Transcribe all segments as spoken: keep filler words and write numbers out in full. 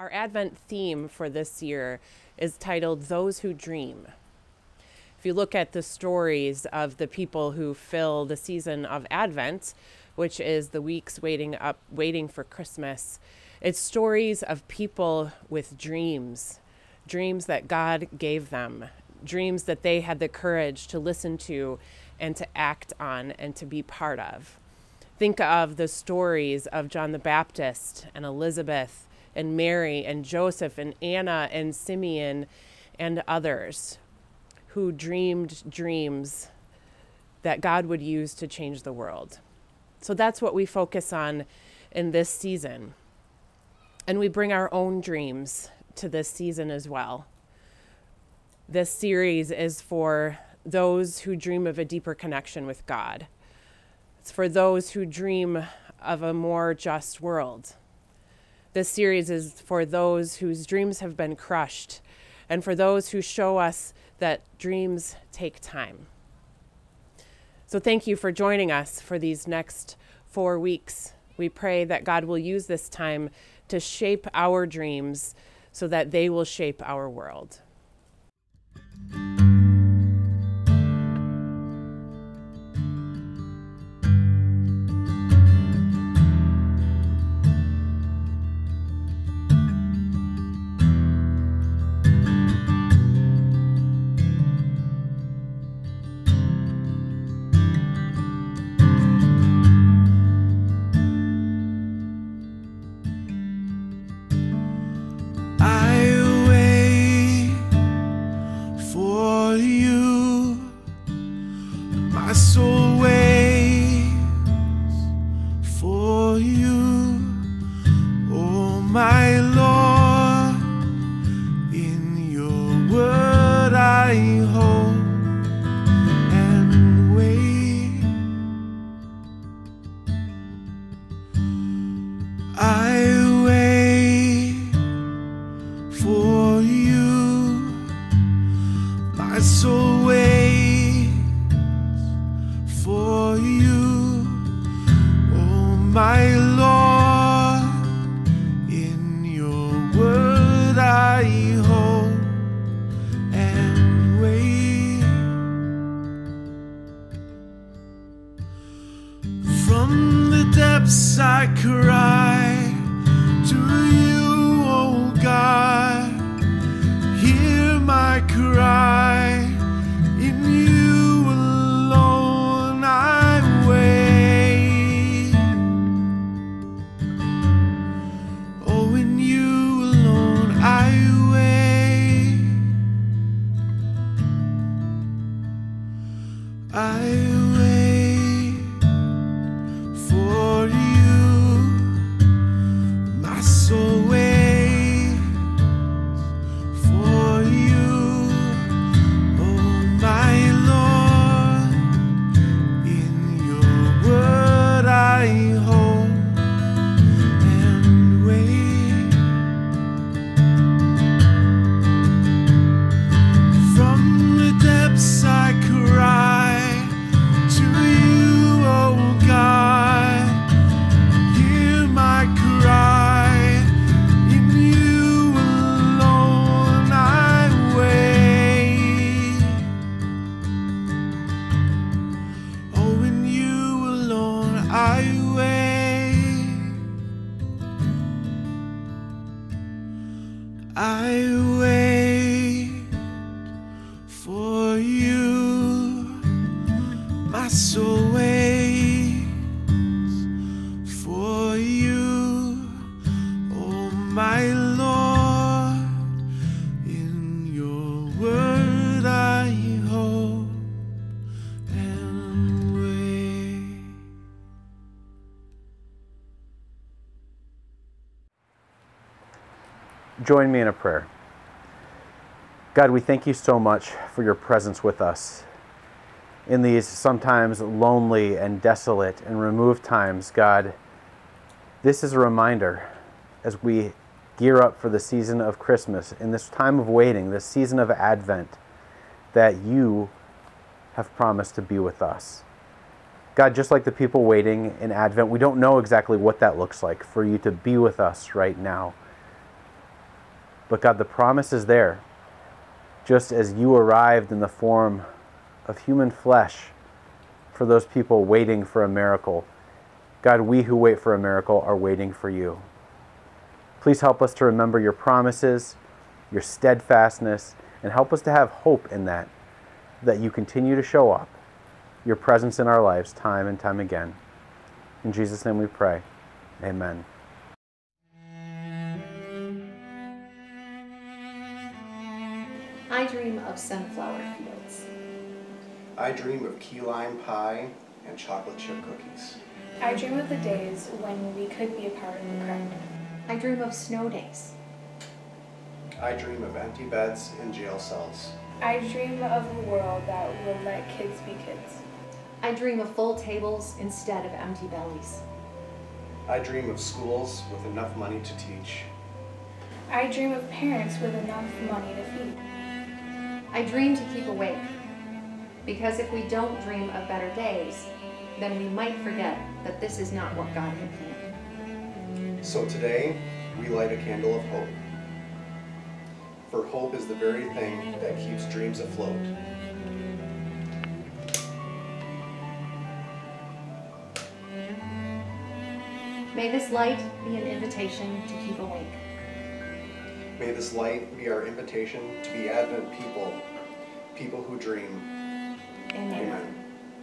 Our Advent theme for this year is titled Those Who Dream. If you look at the stories of the people who fill the season of Advent, which is the weeks waiting up, waiting for Christmas, it's stories of people with dreams, dreams that God gave them, dreams that they had the courage to listen to and to act on and to be part of. Think of the stories of John the Baptist and Elizabeth and Mary and Joseph and Anna and Simeon and others who dreamed dreams that God would use to change the world. So that's what we focus on in this season. And we bring our own dreams to this season as well. This series is for those who dream of a deeper connection with God. It's for those who dream of a more just world. This series is for those whose dreams have been crushed and for those who show us that dreams take time. So thank you for joining us for these next four weeks. We pray that God will use this time to shape our dreams so that they will shape our world. Join me in a prayer. God, we thank you so much for your presence with us. In these sometimes lonely and desolate and removed times, God, this is a reminder as we gear up for the season of Christmas, in this time of waiting, this season of Advent, that you have promised to be with us. God, just like the people waiting in Advent, we don't know exactly what that looks like for you to be with us right now. But God, the promise is there. Just as you arrived in the form of human flesh for those people waiting for a miracle, God, we who wait for a miracle are waiting for you. Please help us to remember your promises, your steadfastness, and help us to have hope in that, that you continue to show up, your presence in our lives time and time again. In Jesus' name we pray. Amen. I dream of sunflower fields. I dream of key lime pie and chocolate chip cookies. I dream of the days when we could be a part of the crowd. I dream of snow days. I dream of empty beds in jail cells. I dream of a world that will let kids be kids. I dream of full tables instead of empty bellies. I dream of schools with enough money to teach. I dream of parents with enough money to feed. I dream to keep awake, because if we don't dream of better days, then we might forget that this is not what God had planned. So today, we light a candle of hope. For hope is the very thing that keeps dreams afloat. May this light be an invitation to keep awake. May this light be our invitation to be Advent people, people who dream. Amen. Amen.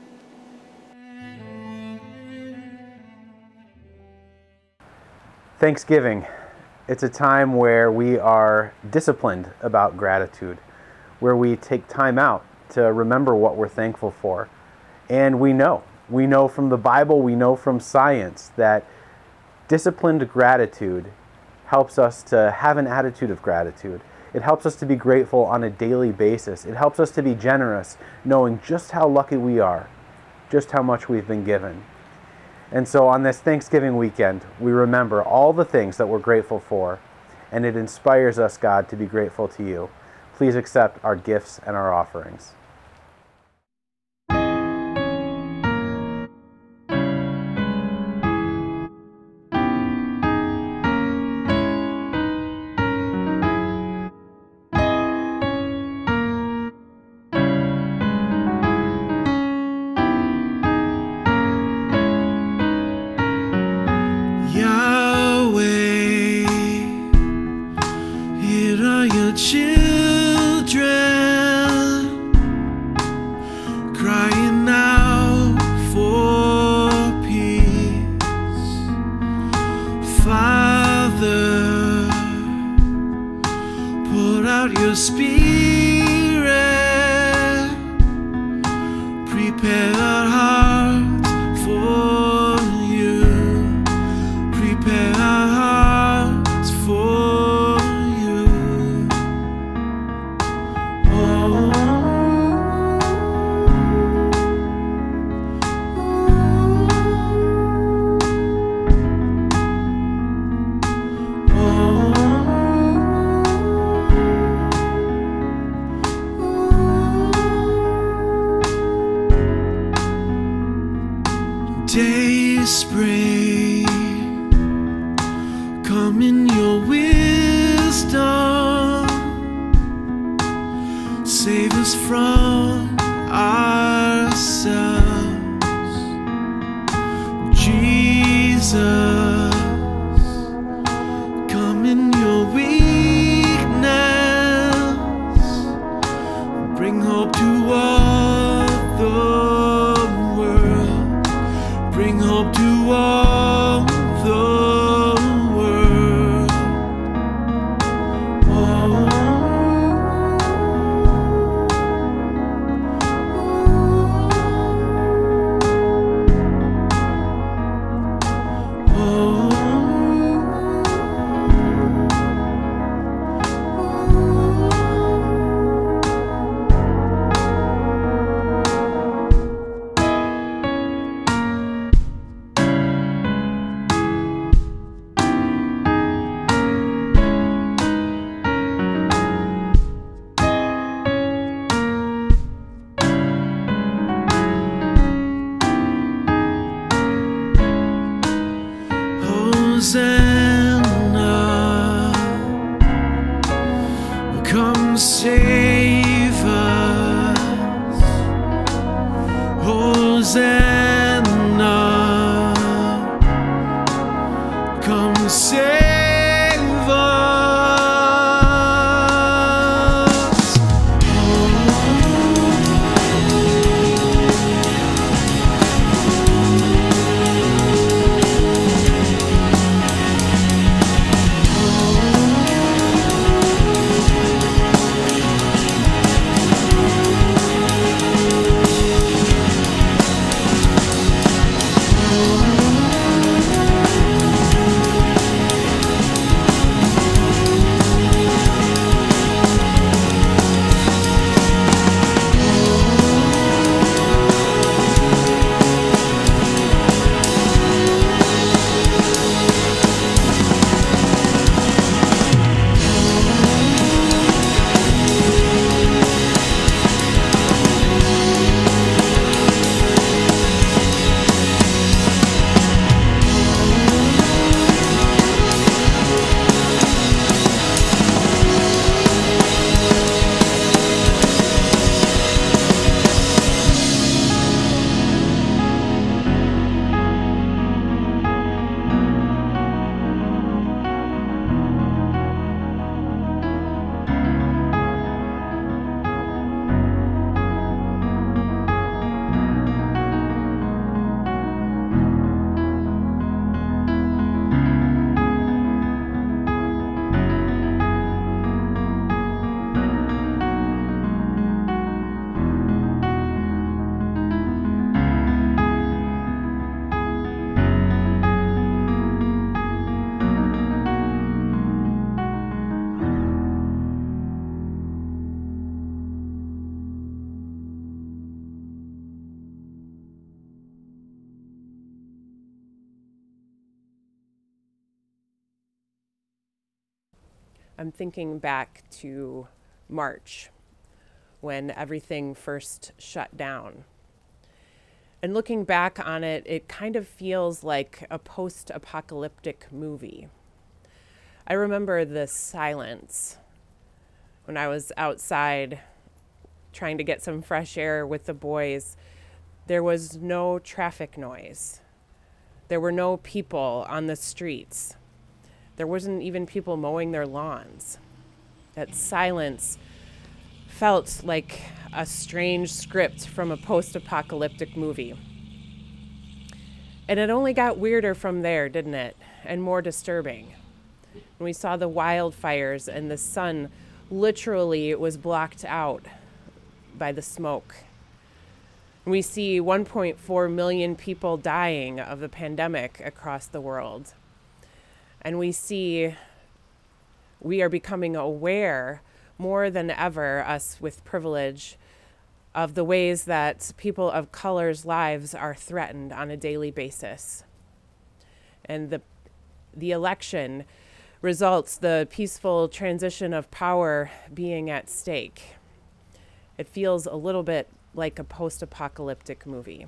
Thanksgiving. It's a time where we are disciplined about gratitude, where we take time out to remember what we're thankful for. And we know, we know from the Bible, we know from science that disciplined gratitude helps us to have an attitude of gratitude. It helps us to be grateful on a daily basis. It helps us to be generous, knowing just how lucky we are, just how much we've been given. And so on this Thanksgiving weekend, we remember all the things that we're grateful for, and it inspires us, God, to be grateful to you. Please accept our gifts and our offerings. Crying out for peace, Father, pour out your Spirit, prepare our hearts for you, prepare our hearts for you. Oh. Spring, come in your wisdom, save us from ourselves. Jesus, come in your weakness, bring hope to all the Bring hope to all the world. Oh. Hosanna, save us. Hosanna, come save us. I'm thinking back to March when everything first shut down. And looking back on it, it kind of feels like a post-apocalyptic movie. I remember the silence when I was outside trying to get some fresh air with the boys. There was no traffic noise. There were no people on the streets. There wasn't even people mowing their lawns. That silence felt like a strange script from a post-apocalyptic movie. And it only got weirder from there, didn't it? And more disturbing. When we saw the wildfires and the sun literally was blocked out by the smoke. We see one point four million people dying of the pandemic across the world. And we see we are becoming aware more than ever, us with privilege, of the ways that people of color's lives are threatened on a daily basis. And the, the election results the peaceful transition of power being at stake. It feels a little bit like a post-apocalyptic movie.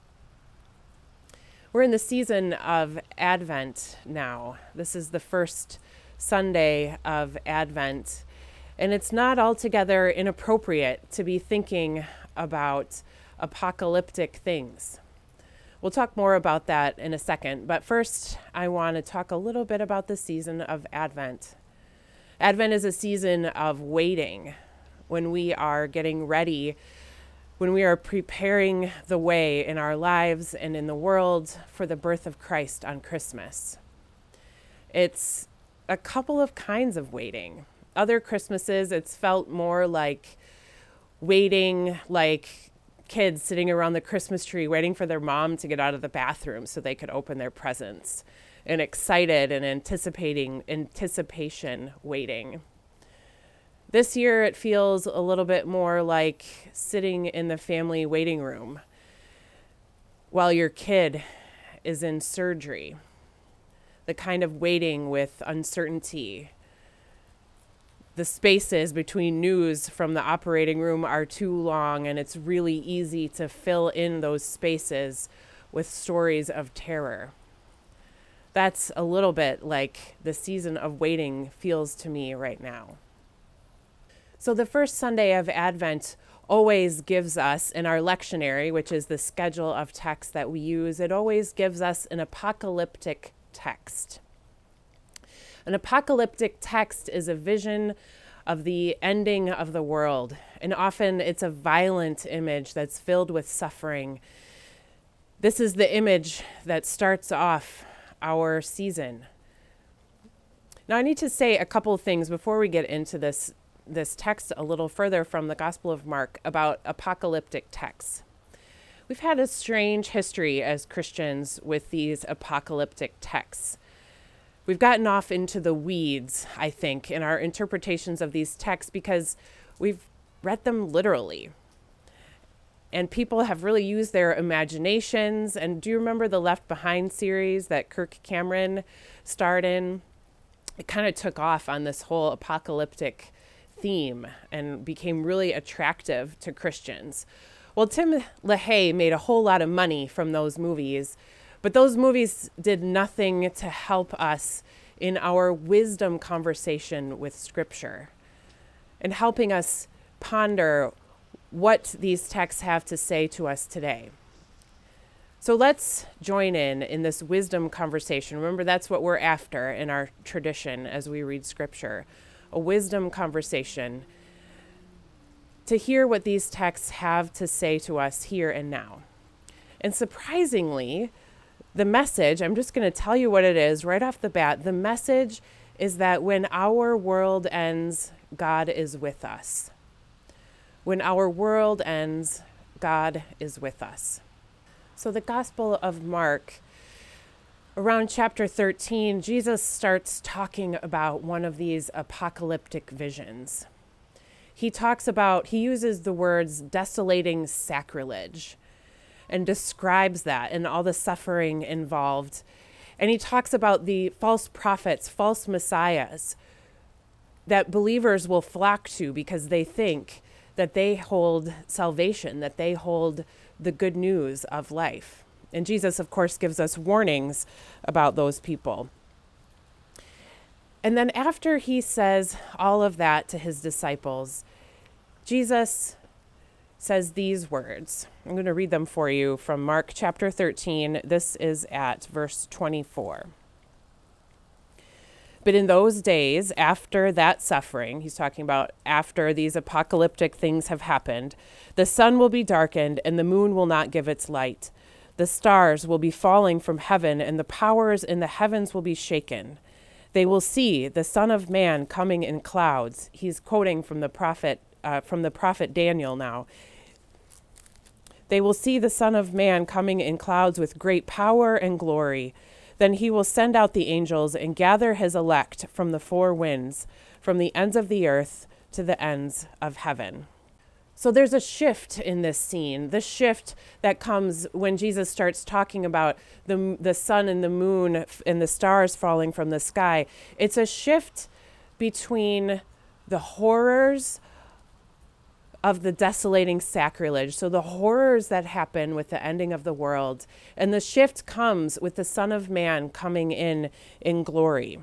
We're in the season of Advent now. This is the first Sunday of Advent, and it's not altogether inappropriate to be thinking about apocalyptic things. We'll talk more about that in a second, but first I want to talk a little bit about the season of Advent. Advent is a season of waiting, when we are getting ready, when we are preparing the way in our lives and in the world for the birth of Christ on Christmas. It's a couple of kinds of waiting. Other Christmases, it's felt more like waiting, like kids sitting around the Christmas tree waiting for their mom to get out of the bathroom so they could open their presents, and excited and anticipating, anticipation waiting. This year, it feels a little bit more like sitting in the family waiting room while your kid is in surgery. The kind of waiting with uncertainty. The spaces between news from the operating room are too long, and it's really easy to fill in those spaces with stories of terror. That's a little bit like the season of waiting feels to me right now. So the first Sunday of Advent always gives us, in our lectionary, which is the schedule of texts that we use, it always gives us an apocalyptic text. An apocalyptic text is a vision of the ending of the world, and often it's a violent image that's filled with suffering. This is the image that starts off our season. Now, I need to say a couple of things before we get into this, this text a little further from the Gospel of Mark about apocalyptic texts. We've had a strange history as Christians with these apocalyptic texts. We've gotten off into the weeds, I think, in our interpretations of these texts because we've read them literally. And people have really used their imaginations. And do you remember the Left Behind series that Kirk Cameron starred in? It kind of took off on this whole apocalyptic theme and became really attractive to Christians. Well, Tim LaHaye made a whole lot of money from those movies, but those movies did nothing to help us in our wisdom conversation with Scripture and helping us ponder what these texts have to say to us today. So let's join in in this wisdom conversation. Remember, that's what we're after in our tradition as we read Scripture, a wisdom conversation to hear what these texts have to say to us here and now. And surprisingly, the message, I'm just going to tell you what it is right off the bat. The message is that when our world ends, God is with us. When our world ends, God is with us. So the Gospel of Mark, around chapter thirteen, Jesus starts talking about one of these apocalyptic visions. He talks about, he uses the words desolating sacrilege and describes that and all the suffering involved. And he talks about the false prophets, false messiahs that believers will flock to because they think that they hold salvation, that they hold the good news of life. And Jesus, of course, gives us warnings about those people. And then after he says all of that to his disciples, Jesus says these words. I'm going to read them for you from Mark chapter thirteen. This is at verse twenty-four. But in those days, after that suffering, he's talking about after these apocalyptic things have happened, the sun will be darkened and the moon will not give its light. The stars will be falling from heaven and the powers in the heavens will be shaken. They will see the Son of Man coming in clouds. He's quoting from the prophet, uh, from the prophet Daniel now. They will see the Son of Man coming in clouds with great power and glory. Then he will send out the angels and gather his elect from the four winds, from the ends of the earth to the ends of heaven. So there's a shift in this scene, the shift that comes when Jesus starts talking about the, the sun and the moon and the stars falling from the sky. It's a shift between the horrors of the desolating sacrilege, so the horrors that happen with the ending of the world, and the shift comes with the Son of Man coming in in glory.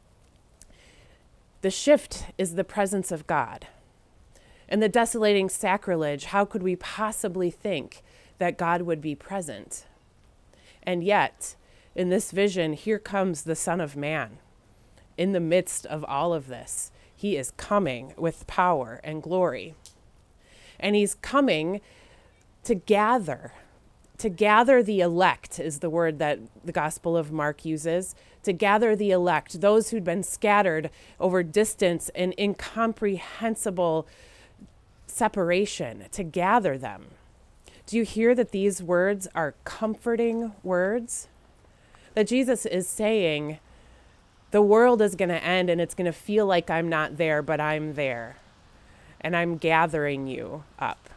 The shift is the presence of God. And the desolating sacrilege, how could we possibly think that God would be present? And yet, in this vision, here comes the Son of Man. In the midst of all of this, he is coming with power and glory. And he's coming to gather, to gather the elect is the word that the Gospel of Mark uses, to gather the elect, those who'd been scattered over distance and incomprehensible separation, to gather them. Do you hear that these words are comforting words? That Jesus is saying, the world is going to end and it's going to feel like I'm not there, but I'm there. And I'm gathering you up.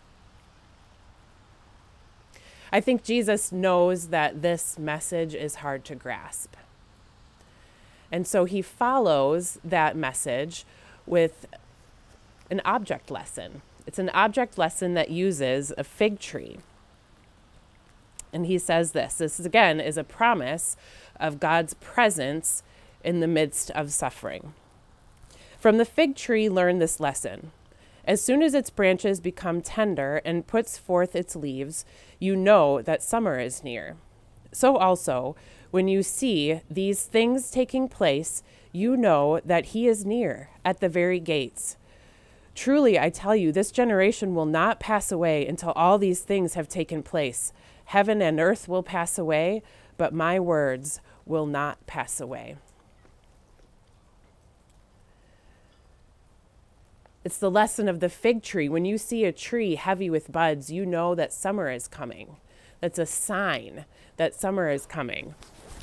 I think Jesus knows that this message is hard to grasp. And so he follows that message with an object lesson. It's an object lesson that uses a fig tree. And he says this. This, is, again, is a promise of God's presence in the midst of suffering. From the fig tree, learn this lesson. As soon as its branches become tender and puts forth its leaves, you know that summer is near. So also, when you see these things taking place, you know that he is near, at the very gates. Truly, I tell you, this generation will not pass away until all these things have taken place. Heaven and earth will pass away, but my words will not pass away. It's the lesson of the fig tree. When you see a tree heavy with buds, you know that summer is coming. That's a sign that summer is coming.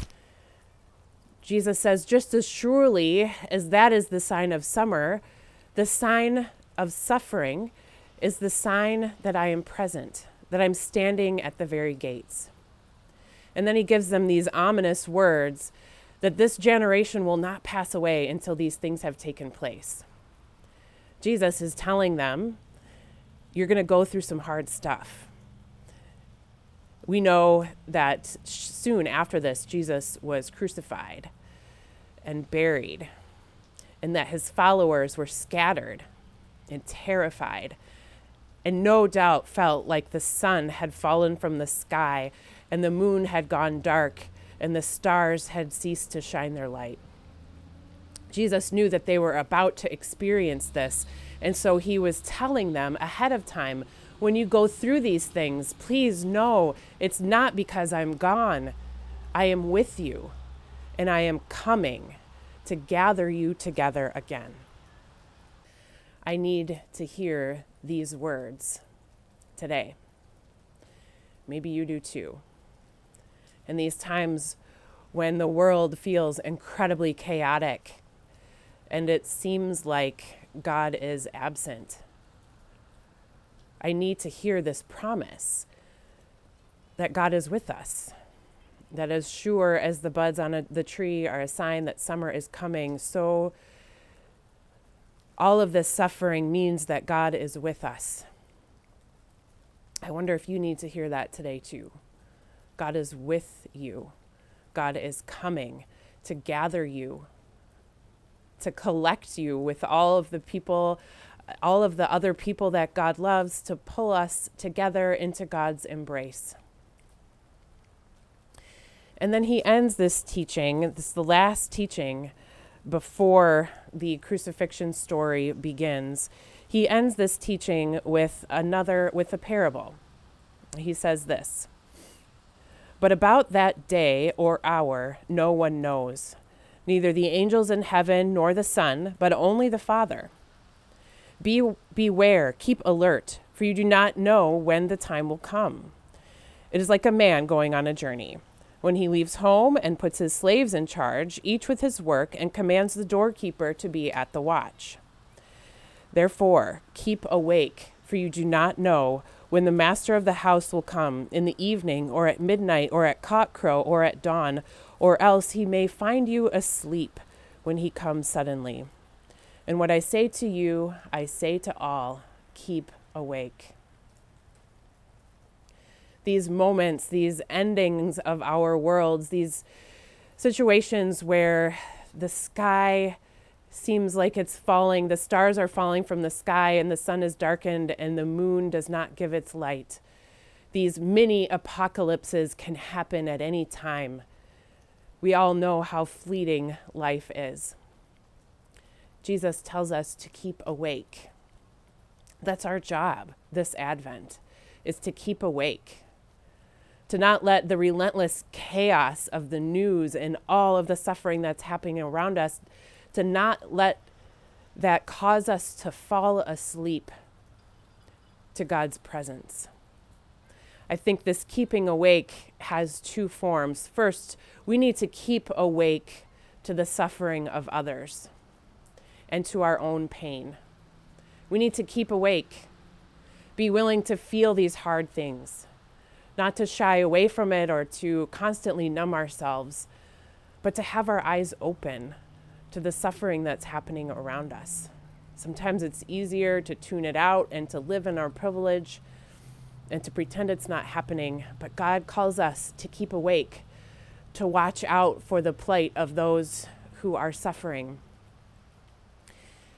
Jesus says, just as surely as that is the sign of summer, the sign of suffering is the sign that I am present, that I'm standing at the very gates. And then he gives them these ominous words that this generation will not pass away until these things have taken place. Jesus is telling them, you're going to go through some hard stuff. We know that soon after this, Jesus was crucified and buried, and that his followers were scattered and terrified, and no doubt felt like the sun had fallen from the sky, and the moon had gone dark, and the stars had ceased to shine their light. Jesus knew that they were about to experience this, and so he was telling them ahead of time, when you go through these things, please know it's not because I'm gone. I am with you, and I am coming to gather you together again. I need to hear these words today. Maybe you do too. In these times when the world feels incredibly chaotic and it seems like God is absent, I need to hear this promise that God is with us, that as sure as the buds on a, the tree are a sign that summer is coming, so all of this suffering means that God is with us. I wonder if you need to hear that today too. God is with you. God is coming to gather you, to collect you with all of the people, all of the other people that God loves, to pull us together into God's embrace. And then he ends this teaching, this is the last teaching before the crucifixion story begins. He ends this teaching with another, with a parable. He says this, "But about that day or hour no one knows, neither the angels in heaven nor the Son, but only the Father. Be, beware, keep alert, for you do not know when the time will come. It is like a man going on a journey, when he leaves home and puts his slaves in charge, each with his work, and commands the doorkeeper to be at the watch. Therefore, keep awake, for you do not know when the master of the house will come, in the evening, or at midnight, or at cockcrow, or at dawn, or else he may find you asleep when he comes suddenly. And what I say to you, I say to all, keep awake." These moments, these endings of our worlds, these situations where the sky seems like it's falling, the stars are falling from the sky, and the sun is darkened, and the moon does not give its light. These mini apocalypses can happen at any time. We all know how fleeting life is. Jesus tells us to keep awake. That's our job this Advent, is to keep awake. To not let the relentless chaos of the news and all of the suffering that's happening around us, to not let that cause us to fall asleep to God's presence. I think this keeping awake has two forms. First, we need to keep awake to the suffering of others and to our own pain. We need to keep awake, be willing to feel these hard things, not to shy away from it or to constantly numb ourselves, but to have our eyes open to the suffering that's happening around us. Sometimes it's easier to tune it out and to live in our privilege and to pretend it's not happening, but God calls us to keep awake, to watch out for the plight of those who are suffering.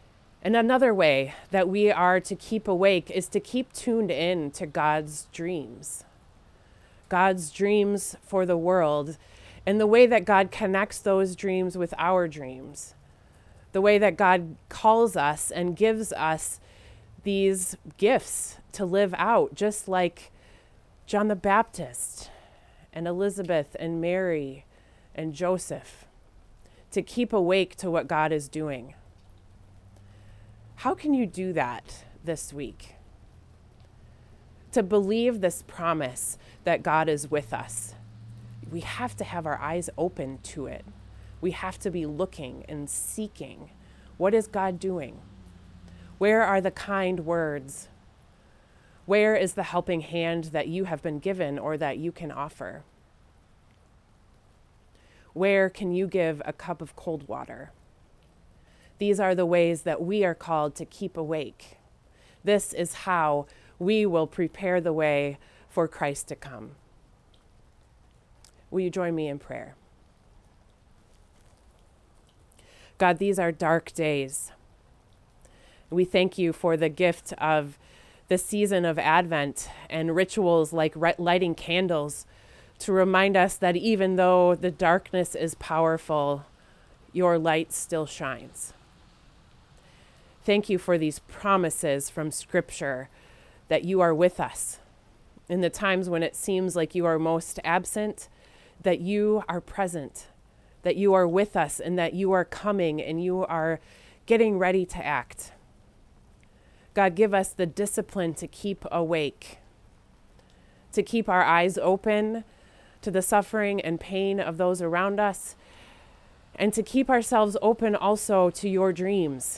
And another way that we are to keep awake is to keep tuned in to God's dreams. God's dreams for the world, and the way that God connects those dreams with our dreams. The way that God calls us and gives us these gifts to live out, just like John the Baptist and Elizabeth and Mary and Joseph, to keep awake to what God is doing. How can you do that this week? To believe this promise that God is with us, we have to have our eyes open to it. We have to be looking and seeking. What is God doing? Where are the kind words? Where is the helping hand that you have been given or that you can offer? Where can you give a cup of cold water? These are the ways that we are called to keep awake. This is how we will prepare the way for Christ to come. Will you join me in prayer? God, these are dark days. We thank you for the gift of the season of Advent and rituals like lighting candles to remind us that even though the darkness is powerful, your light still shines. Thank you for these promises from Scripture that you are with us. In the times when it seems like you are most absent, that you are present, that you are with us, and that you are coming and you are getting ready to act. God, give us the discipline to keep awake, to keep our eyes open to the suffering and pain of those around us, and to keep ourselves open also to your dreams.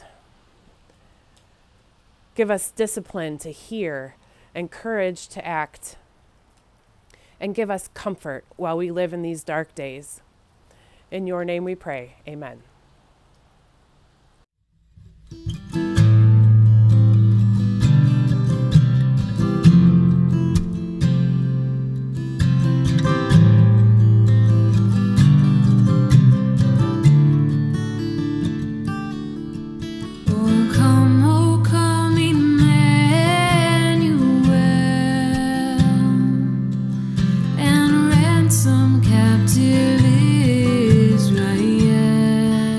Give us discipline to hear and courage to act, and give us comfort while we live in these dark days. In your name we pray, amen. Some captive Israel.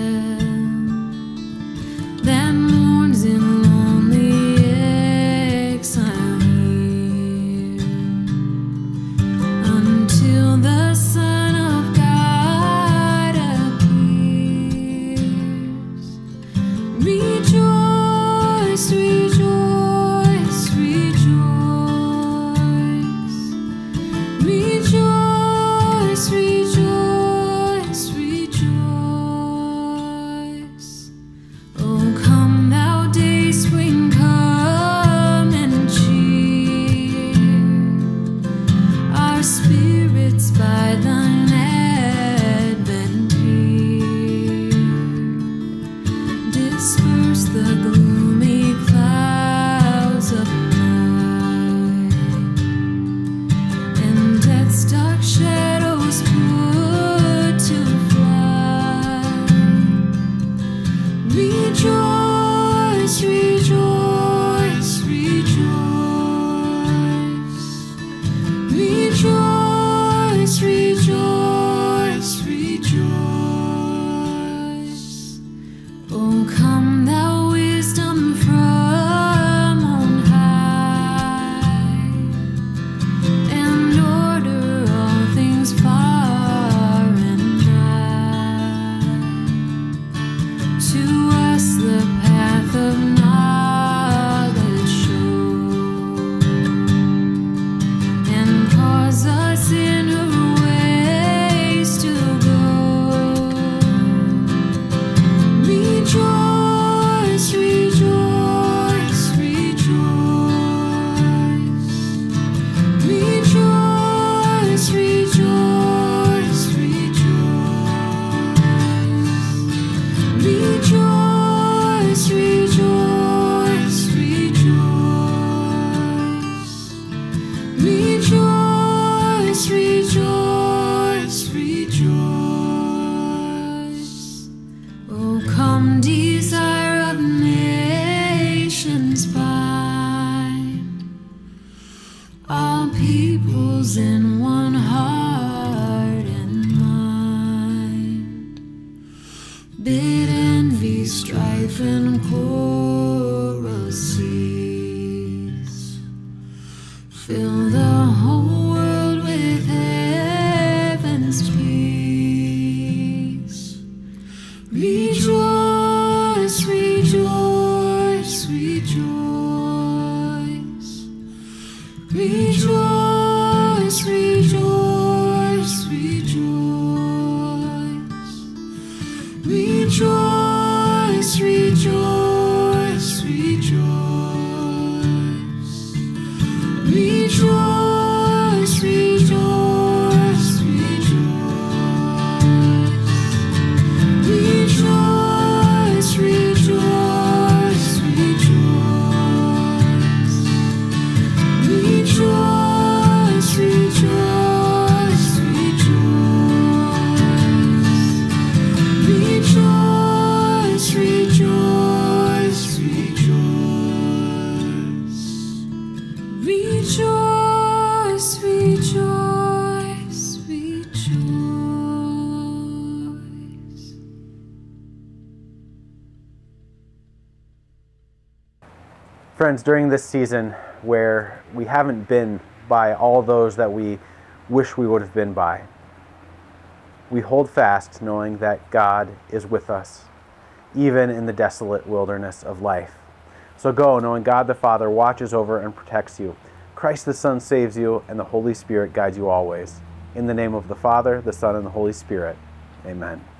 bid envy, strife, and quarrel cease. Fill the whole world with heaven's peace. Rejoice, rejoice, rejoice. Rejoice, rejoice, rejoice. Rejoice, rejoice, rejoice. Rejoice, rejoice, rejoice. Rejoice, rejoice, rejoice. Rejoice, rejoice, rejoice. Rejoice, rejoice, rejoice. Rejoice, rejoice, rejoice. Friends, during this season where we haven't been by all those that we wish we would have been by, we hold fast knowing that God is with us, even in the desolate wilderness of life. So go knowing God the Father watches over and protects you. Christ the Son saves you, and the Holy Spirit guides you always. In the name of the Father, the Son, and the Holy Spirit, amen.